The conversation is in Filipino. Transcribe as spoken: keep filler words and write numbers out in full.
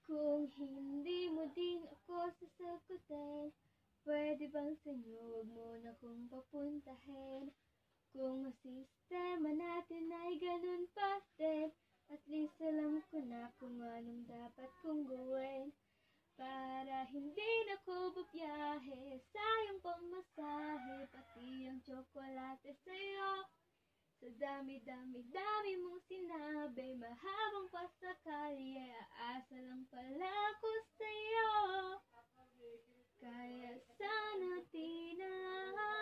Kung hindi mo din ako sasagutin, pwede bang sa'yo wag mo na kong papuntahin? Kung masistema natin ay ganun pa din, at least alam ko na kung anong dapat kong gawin. Para hindi na ko babiyahe, sayang pamasahe, pati ang tsokolate sa'yo. Sa dami-dami-dami mong sinabi, mahabang pa sa kalye, aasa lang pala ko sa'yo. Kaya sana di na